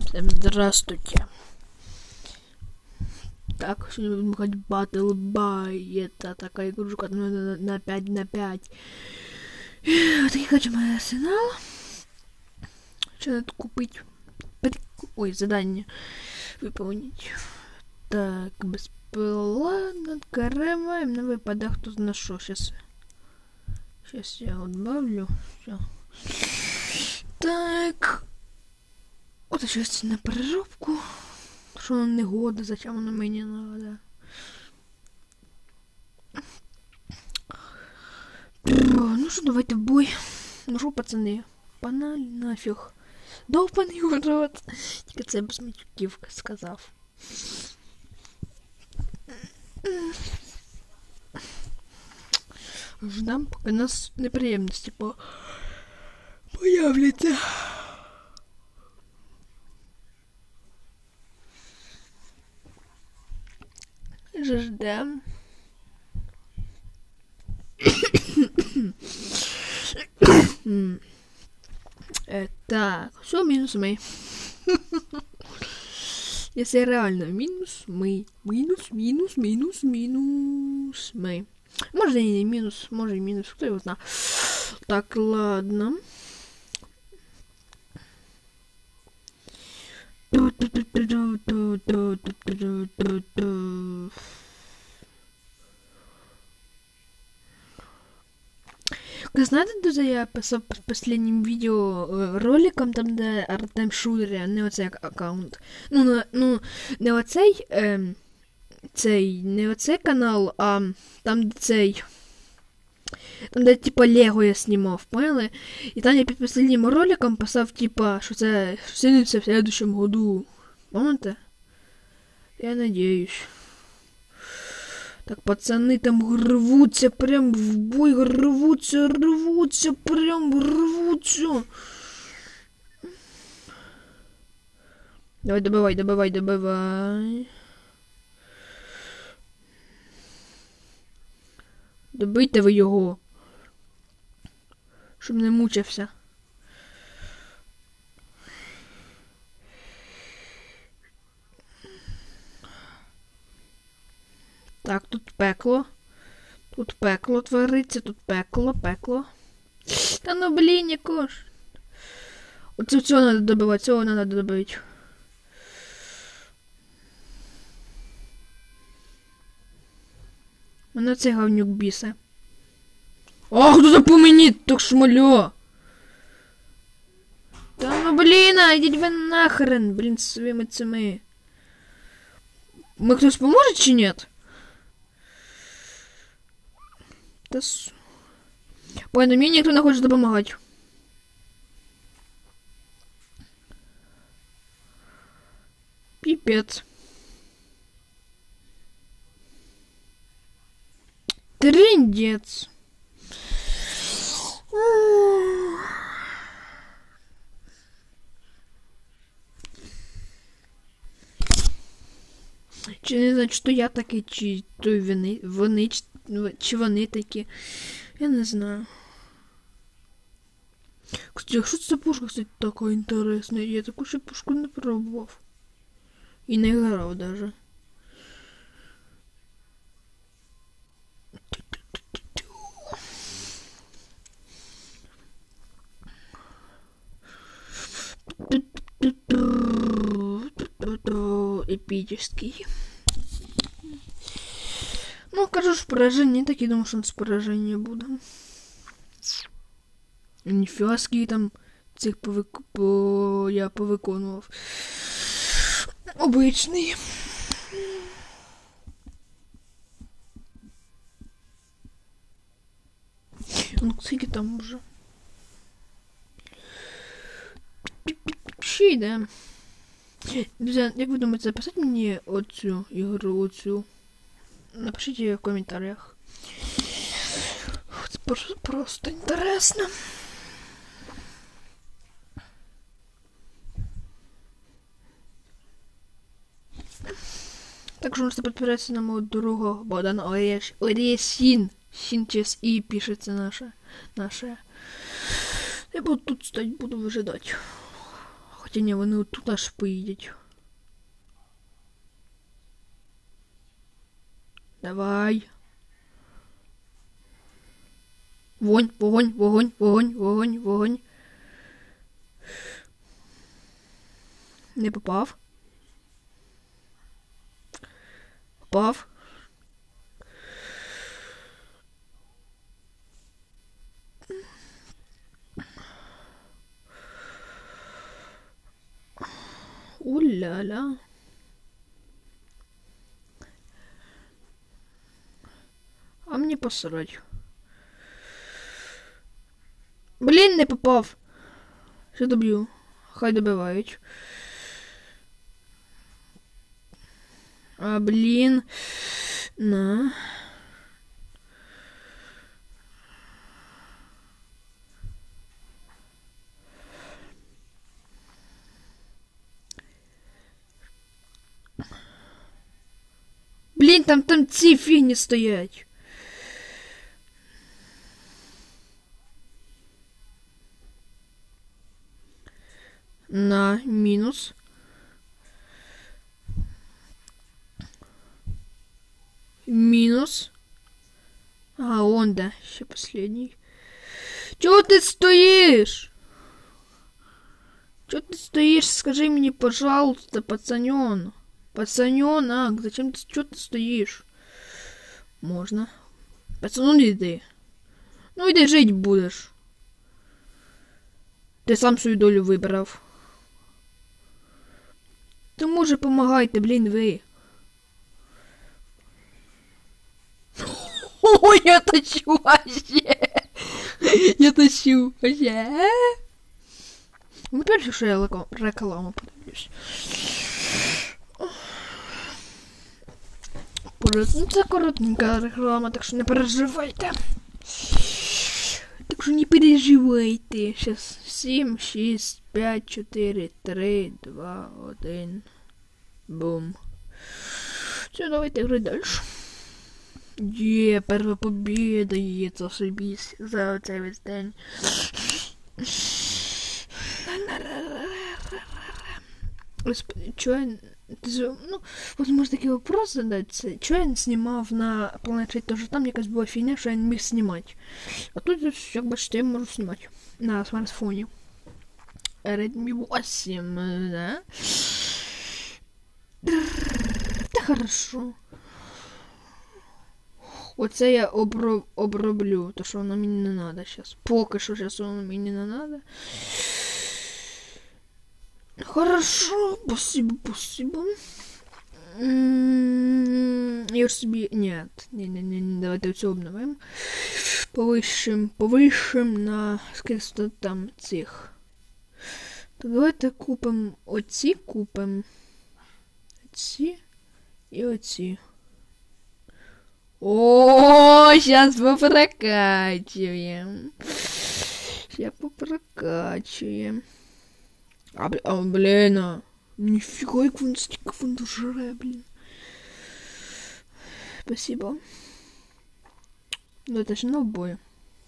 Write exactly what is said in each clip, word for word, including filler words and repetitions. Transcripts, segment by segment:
Всем здравствуйте. Так, сегодня будем ходить Battle Buy. Это такая игрушка на, на пять на пять. Вот такие хочу мой арсенал. Что надо купить? Ой, задание выполнить. Так, бесплатно открываем на выпадах. Тут на что сейчас? Сейчас я добавлю. Все. Так. Вот сейчас на прорубку. Что он не года, зачем оно мне надо? Ну что, давайте в бой. Ну что, пацаны, панали нафиг. Довбаний урод. Тільки це без матюків сказав. Ждам, поки нас неприємності по... появляться. Ждем. э, так, все минус мы. Если реально минус мы. Минус, минус, минус, минус мы. Может и не минус, может и минус, кто его знает. Так, ладно. Вы знаете, де я писав в последнім відео роликом, там де Артем Шулер, не оцей аккаунт. Ну, на, ну не оцей, е, цей, не оцей канал, а там де цей, там де типа Лего я знімав, поняли? І там я під последнім роликом писав, типа, що це синиться в следующем году. Помните? Я надеюсь. Так, пацаны там рвутся, прям в бой рвутся, рвутся, прям рвутся. Давай, добывай, добывай, добывай. Добийте ви його. Щоб не мучився. Так, тут пекло. Тут пекло твориться, тут пекло, пекло. Та ну блін, яко ж. Оце цього треба добивати, цього треба добити. Мене цей говнюк бісе. Ах, хто запомініть, так шмальо! Та ну блін, ідіть ви нахрен, блін, своїми цими. Ми хтось поможе чи нет? Да с... Понял, мне никто не хочет помогать. Пипец. Трындец. Чи не знаю, що я такий, чи той вони, вони, чи вони такі. Я не знаю. Кстати, що це за пушка, кстати, така інтересна? Я таку ще пушку не пробував. І не грав даже. Эпический. Ну, кажу ж, поражение, так и думал, что с поражения буду. Ніфіга, скільки там цих повик... по... я повиконував. Обичний. Ну, скільки там уже? Ще йде. Друзі, як ви думаєте, записати мені оцю ігру, оцю? Напишіть в коментарях. Це просто, просто інтересно. Також можете підписатися на мого другого Богдана Орєш... Орєсін. Сін через І пишеться наше. наше. Я буду тут стоять, буду выжидать. Хоча ні, вони отут аж поїдять. Давай. Вогонь, вогонь, вогонь, вогонь, вогонь, вогонь. Не попав. Попав. Уля-ля. А мені посрать. Блін, не попав. Що доб'ю? Хай добивають. А, блін. На. Блін, там там ці фігні стоять. На, мінус. Мінус. А, он да, ще последний. Чого ти стоїш? Чого ти стоїш? Скажи мені, пожалуйста, пацанён. Пацанёнок, зачем ты, чё ты стоишь? Можно. Пацану иди. Ну иди жить будешь. Ти сам свою долю вибрав. Тому же помагайте, блін, ви. О, я тащу вообще. Я тащу вообще. Ну, перше, що я рекламу подивлюсь. Ну, це коротенька реклама, так що не переживайте. Так що не переживайте. Сейчас сім, шість, п'ять, чотири, три, два, один. Бум. Все, давайте грати далі. Є, перша побіда є, це собісь за цей весь день. Господи, чё я... Ну, вот может такий вопрос задаться. Чё я не снимав на планшеті? Тому що там якась була фігня, що я не міг знімати. А тут, як бачите, я можу знімати на смартфоні. Redmi вісім, да? Та хорошо. Оце я оброб... оброблю, то що воно мені не надо зараз. Поки що зараз воно мені не надо. Хорошо, спасибо, спасибо. Я уже себе... Нет, не-не-не, давайте все обновим. Повышим, повышим на... Сколько там цих. То давайте купим оці, купим. Оці і оці. О, сейчас попрокачиваем. Сейчас попрокачиваем. А, а, блин, а. Нифига, как он столько фунтов жре, блин. Спасибо. Ну, это же на обои.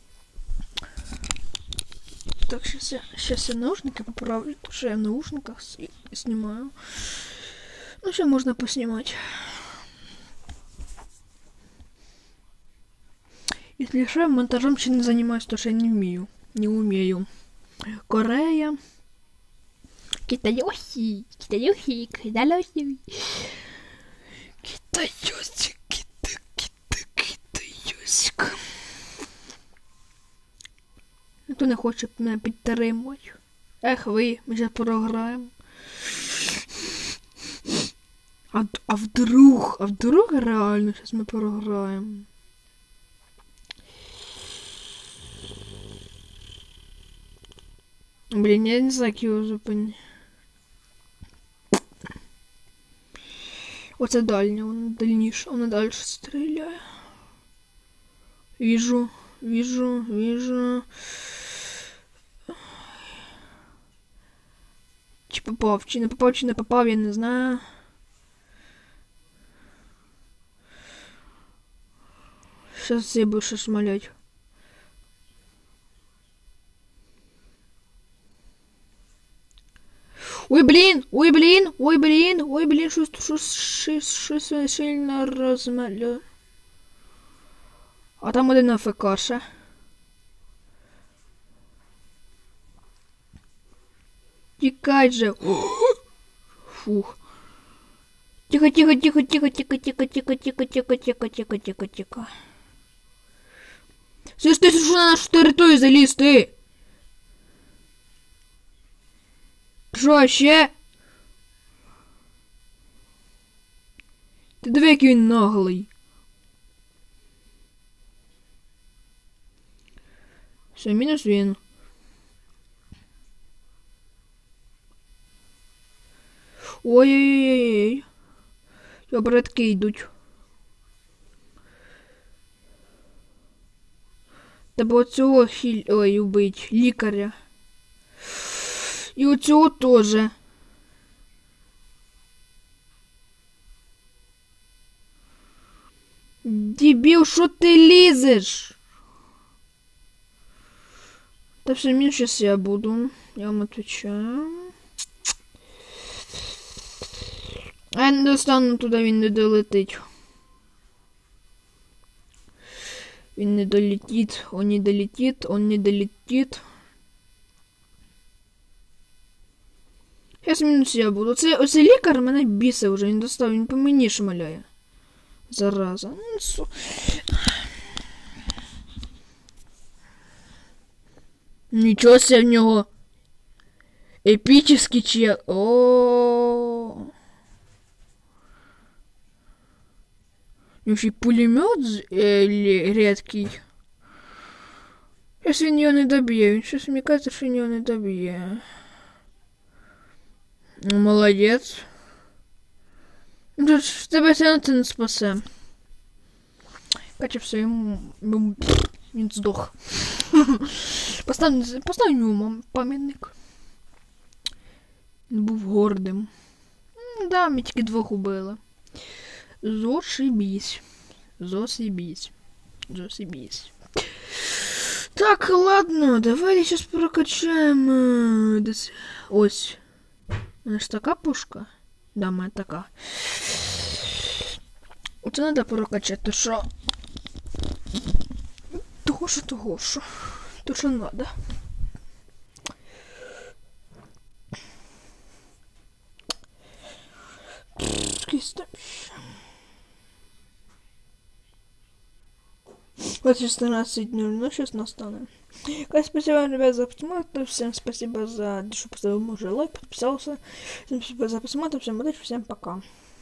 Так, сейчас я, сейчас я наушники поправлю, потому что я в наушниках с, снимаю. Ну, сейчас можно поснимать. Если что, я монтажом еще не занимаюсь, потому что я не умею. Не умею. Корея. Китайоси, китайоси, китайоси. Китайоси, кита, кита, китайосик. Ніхто не хоче мене підтримувати. Ех ви, ми зараз програємо. А, а вдруг, а вдруг реально зараз ми програємо? Блін, я не знаю, як його зупинити. Оце дальня, вона дальніше, вона далі стріляє. Вижу, вижу, вижу. Чи попав, чи не попав, чи не попав, я не знаю. Сейчас я буду щось малять. Ой, блін, ой, блін, ой, блін, ой, блін, щось, щось, щось, щось сильно розмалює. А там один АФК ще. Тікай же. Фух. Тихо, тихо, тихо, тихо, тихо, тихо, тихо, тихо, тихо, тихо, тихо, тихо, тихо. Все ж ти що на нашу територію заліз, ти? Що ще? Ти диви, який він наглий. Все, мінус він. Ой-ой-ой-ой. Обратки йдуть. Треба оцього хіль... Ой, убить. Лікаря. І оцього теж. Дебіл, що ти лізеш? Та все, мін сейчас я буду. Я вам отвечаю. А я не достану туди, він не долетить. Він не долетить, он не долетит, он не долетит. Зараз мінус я буду. Оце, оце лікар мене бісить вже, він достав, він по мені шмаляє. Зараза. Ну, су... Нічого себе в нього. Епічний чи... О. У нього ще й пулемет е, рідкий. Щас він його не доб'є. Він щось мені кажеться, що він його не доб'є. Молодець. Тут ж тебе все це не спасе. Каче все, йому... Він здох. Постав, постав йому пам'ятник. Він був гордим. Да, ми тільки двох убили. Зошибісь. Зосибісь. Зосибісь. Так, ладно, давай сейчас прокачаем. Ось. У нас така пушка? Да, моя така. Оце треба прокачати, що... Того, що того, що... То, що надо. Вот шестнадцать ноль ноль сейчас настанет. Спасибо, ребят, за просмотр. Всем спасибо за... Что поставил, может, лайк, подписался. Всем спасибо за просмотр. Всем удачи, всем пока.